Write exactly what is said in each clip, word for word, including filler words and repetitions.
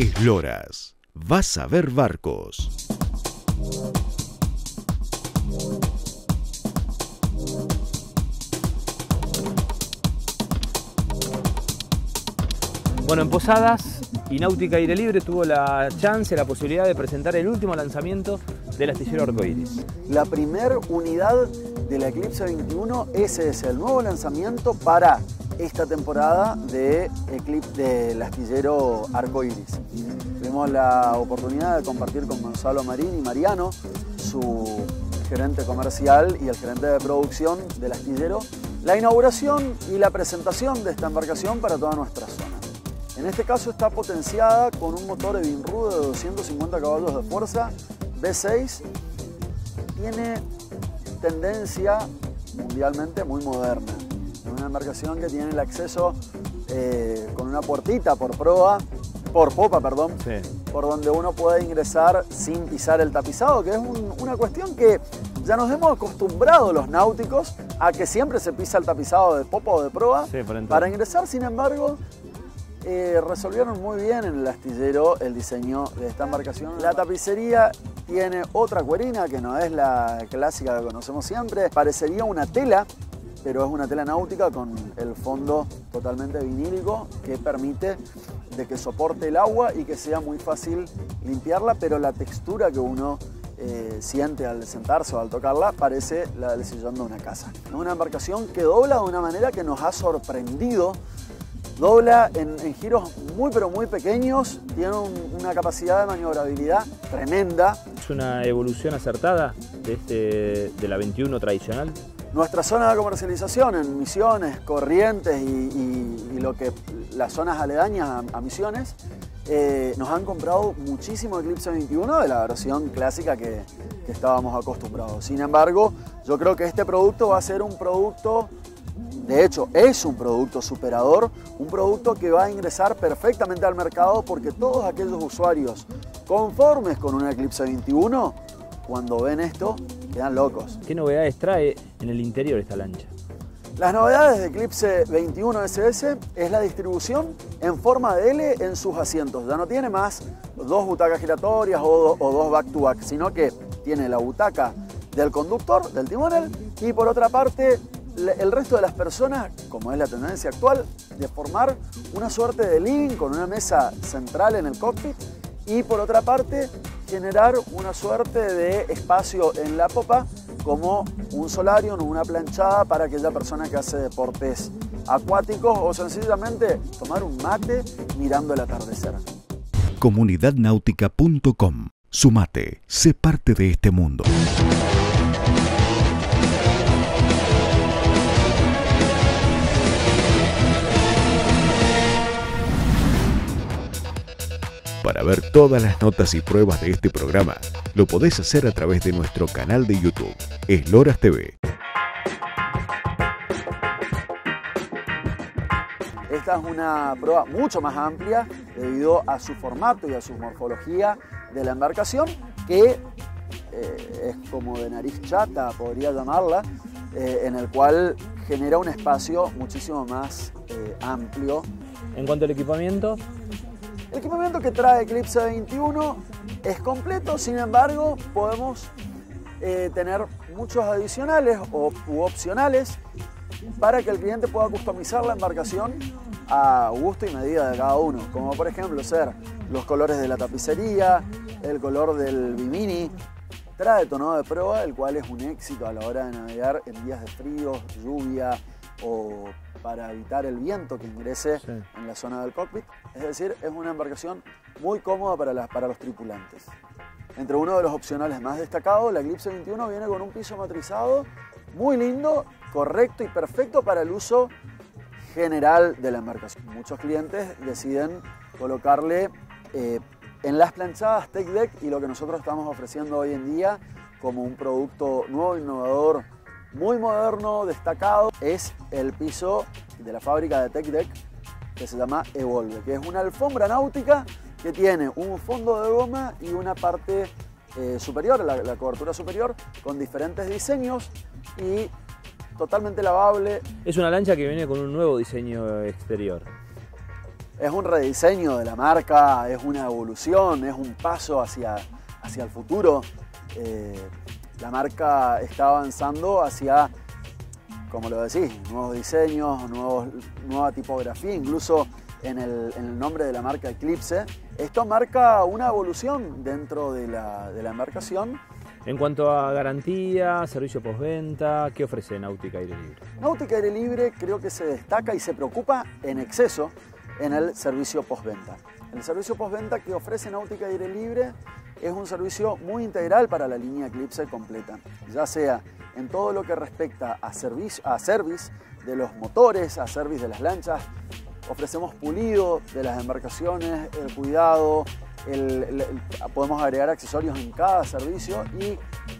Esloras. Vas a ver barcos. Bueno, en Posadas y Náutica Aire Libre tuvo la chance, la posibilidad de presentar el último lanzamiento del astillero Arcoiris. La primer unidad de la Eclipse veintiuno, ese es el nuevo lanzamiento para esta temporada de Eclipse del astillero Arcoiris. Tuvimos la oportunidad de compartir con Gonzalo Marín y Mariano, su gerente comercial y el gerente de producción del astillero, la inauguración y la presentación de esta embarcación para toda nuestra zona. En este caso está potenciada con un motor Evinrude de doscientos cincuenta caballos de fuerza, V seis. Tiene tendencia mundialmente muy moderna. Es una embarcación que tiene el acceso eh, con una puertita por proa, por popa, perdón, sí. por donde uno puede ingresar sin pisar el tapizado, que es un, una cuestión que ya nos hemos acostumbrado los náuticos a que siempre se pisa el tapizado de popa o de proa sí, para ingresar. Sin embargo, Eh, resolvieron muy bien en el astillero el diseño de esta embarcación. La tapicería tiene otra cuerina que no es la clásica que conocemos siempre. Parecería una tela, pero es una tela náutica con el fondo totalmente vinílico que permite de que soporte el agua y que sea muy fácil limpiarla, pero la textura que uno eh, siente al sentarse o al tocarla parece la del sillón de una casa. Es una embarcación que dobla de una manera que nos ha sorprendido. Dobla en, en giros muy pero muy pequeños, tiene un, una capacidad de maniobrabilidad tremenda. ¿Es una evolución acertada de, este, de la veintiuno tradicional? Nuestra zona de comercialización en Misiones, Corrientes y, y, y lo que, las zonas aledañas a, a Misiones, eh, nos han comprado muchísimo Eclipse veintiuno de la versión clásica que, que estábamos acostumbrados. Sin embargo, yo creo que este producto va a ser un producto... De hecho, es un producto superador, un producto que va a ingresar perfectamente al mercado porque todos aquellos usuarios conformes con una Eclipse veintiuno, cuando ven esto, quedan locos. ¿Qué novedades trae en el interior esta lancha? Las novedades de Eclipse veintiuno S S es la distribución en forma de L en sus asientos. Ya no tiene más dos butacas giratorias o, o dos back-to-back, sino que tiene la butaca del conductor, del timonel, y por otra parte el resto de las personas, como es la tendencia actual, de formar una suerte de living con una mesa central en el cockpit y por otra parte generar una suerte de espacio en la popa como un solarium o una planchada para aquella persona que hace deportes acuáticos o sencillamente tomar un mate mirando el atardecer. comunidad náutica punto com. Sumate, sé parte de este mundo. Para ver todas las notas y pruebas de este programa, lo podés hacer a través de nuestro canal de YouTube, Esloras T V. Esta es una prueba mucho más amplia debido a su formato y a su morfología de la embarcación, que eh, es como de nariz chata, podría llamarla, eh, en el cual genera un espacio muchísimo más eh, amplio. En cuanto al equipamiento, el equipamiento que trae Eclipse veintiuno es completo, sin embargo, podemos eh, tener muchos adicionales o, u opcionales para que el cliente pueda customizar la embarcación a gusto y medida de cada uno, como por ejemplo ser los colores de la tapicería, el color del bimini. Trae tono de proa, el cual es un éxito a la hora de navegar en días de frío, lluvia o para evitar el viento que ingrese sí. en la zona del cockpit. Es decir, es una embarcación muy cómoda para, las, para los tripulantes. Entre uno de los opcionales más destacados, la Eclipse veintiuno viene con un piso matrizado muy lindo, correcto y perfecto para el uso general de la embarcación. Muchos clientes deciden colocarle eh, en las planchadas Tech Deck, y lo que nosotros estamos ofreciendo hoy en día como un producto nuevo, innovador, muy moderno, destacado, es el piso de la fábrica de Tech Deck que se llama Evolve, que es una alfombra náutica que tiene un fondo de goma y una parte eh, superior, la, la cobertura superior, con diferentes diseños y totalmente lavable. Es una lancha que viene con un nuevo diseño exterior. Es un rediseño de la marca, es una evolución, es un paso hacia, hacia el futuro. Eh, la marca está avanzando hacia, como lo decís, nuevos diseños, nuevos, nueva tipografía, incluso en el, en el nombre de la marca Eclipse. Esto marca una evolución dentro de la, de la embarcación. En cuanto a garantía, servicio postventa, ¿qué ofrece Náutica Aire Libre? Náutica Aire Libre creo que se destaca y se preocupa en exceso en el servicio postventa. El servicio postventa que ofrece Náutica Aire Libre es un servicio muy integral para la línea Eclipse completa, ya sea en todo lo que respecta a service, a service de los motores, a service de las lanchas. Ofrecemos pulido de las embarcaciones, el cuidado, el, el, el, podemos agregar accesorios en cada servicio, y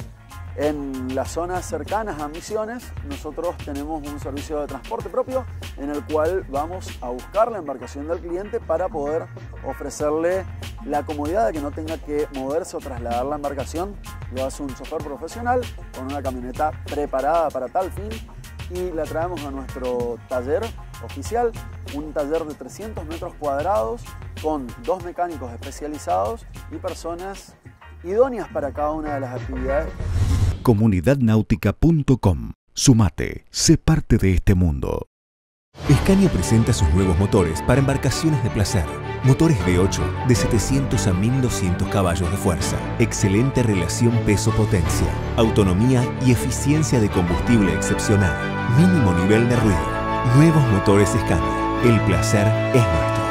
en las zonas cercanas a Misiones nosotros tenemos un servicio de transporte propio en el cual vamos a buscar la embarcación del cliente para poder ofrecerle la comodidad de que no tenga que moverse o trasladar la embarcación. Lo hace un chofer profesional con una camioneta preparada para tal fin, y la traemos a nuestro taller oficial, un taller de trescientos metros cuadrados con dos mecánicos especializados y personas idóneas para cada una de las actividades. comunidad náutica punto com. Sumate, sé parte de este mundo. Scania presenta sus nuevos motores para embarcaciones de placer. Motores V ocho de setecientos a mil doscientos caballos de fuerza. Excelente relación peso-potencia. Autonomía y eficiencia de combustible excepcional. Mínimo nivel de ruido. Nuevos motores Scania. El placer es nuestro.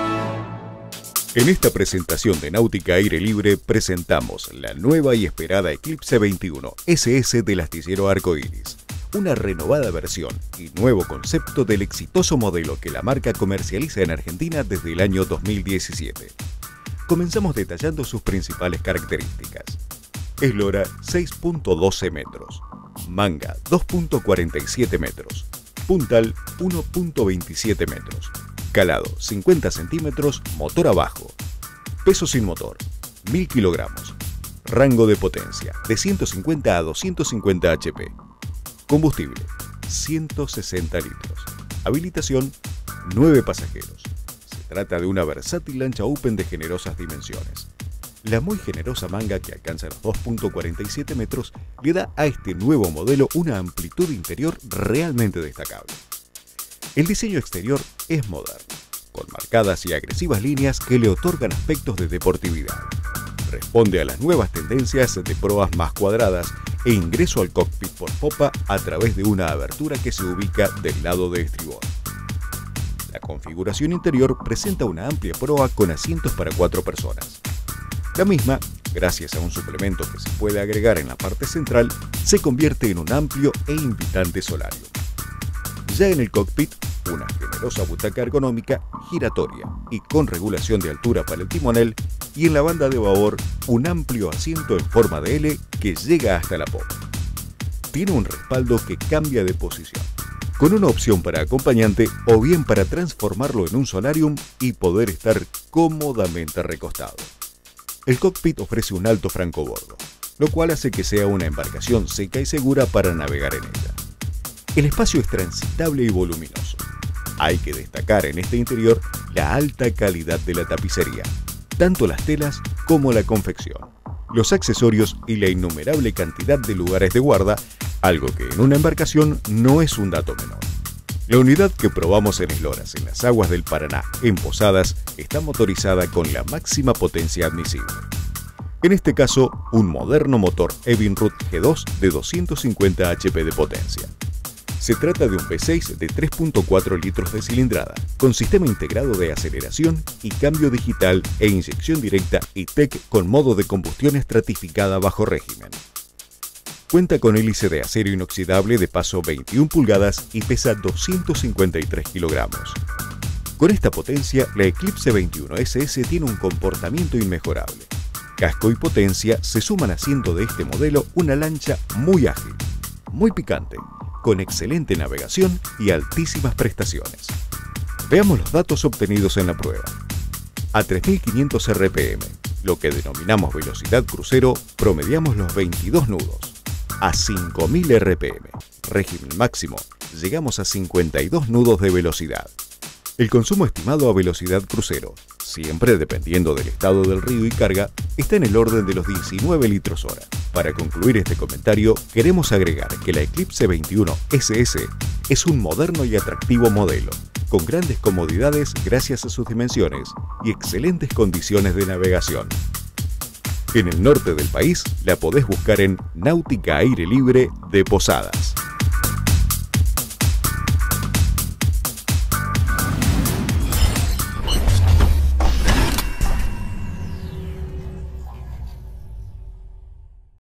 En esta presentación de Náutica Aire Libre presentamos la nueva y esperada Eclipse veintiuno ese ese del astillero Arcoiris. Una renovada versión y nuevo concepto del exitoso modelo que la marca comercializa en Argentina desde el año dos mil diecisiete. Comenzamos detallando sus principales características. Eslora seis punto doce metros, manga dos punto cuarenta y siete metros, puntal uno punto veintisiete metros, calado cincuenta centímetros, motor abajo, peso sin motor mil kilogramos, rango de potencia de ciento cincuenta a doscientos cincuenta H P. Combustible, ciento sesenta litros. Habilitación, nueve pasajeros. Se trata de una versátil lancha open de generosas dimensiones. La muy generosa manga, que alcanza los dos punto cuarenta y siete metros, le da a este nuevo modelo una amplitud interior realmente destacable. El diseño exterior es moderno, con marcadas y agresivas líneas que le otorgan aspectos de deportividad. Responde a las nuevas tendencias de proas más cuadradas e ingreso al cockpit por popa a través de una abertura que se ubica del lado de estribor. La configuración interior presenta una amplia proa con asientos para cuatro personas. La misma, gracias a un suplemento que se puede agregar en la parte central, se convierte en un amplio e invitante solario. Ya en el cockpit, una generosa butaca ergonómica giratoria y con regulación de altura para el timonel, y en la banda de babor un amplio asiento en forma de L que llega hasta la popa. Tiene un respaldo que cambia de posición, con una opción para acompañante o bien para transformarlo en un solarium y poder estar cómodamente recostado. El cockpit ofrece un alto francobordo, lo cual hace que sea una embarcación seca y segura para navegar en ella. El espacio es transitable y voluminoso. Hay que destacar en este interior la alta calidad de la tapicería, tanto las telas como la confección, los accesorios y la innumerable cantidad de lugares de guarda, algo que en una embarcación no es un dato menor. La unidad que probamos en Esloras, en las aguas del Paraná, en Posadas, está motorizada con la máxima potencia admisible. En este caso, un moderno motor Evinrude G dos de doscientos cincuenta H P de potencia. Se trata de un V seis de tres punto cuatro litros de cilindrada, con sistema integrado de aceleración y cambio digital e inyección directa y T E C con modo de combustión estratificada bajo régimen. Cuenta con hélice de acero inoxidable de paso veintiuna pulgadas y pesa doscientos cincuenta y tres kilogramos. Con esta potencia, la Eclipse veintiuno ese ese tiene un comportamiento inmejorable. Casco y potencia se suman haciendo de este modelo una lancha muy ágil, muy picante, con excelente navegación y altísimas prestaciones. Veamos los datos obtenidos en la prueba. A tres mil quinientos R P M, lo que denominamos velocidad crucero, promediamos los veintidós nudos. A cinco mil R P M, régimen máximo, llegamos a cincuenta y dos nudos de velocidad. El consumo estimado a velocidad crucero, siempre dependiendo del estado del río y carga, está en el orden de los diecinueve litros hora. Para concluir este comentario, queremos agregar que la Eclipse veintiuno ese ese es un moderno y atractivo modelo, con grandes comodidades gracias a sus dimensiones y excelentes condiciones de navegación. En el norte del país la podés buscar en Náutica Aire Libre de Posadas.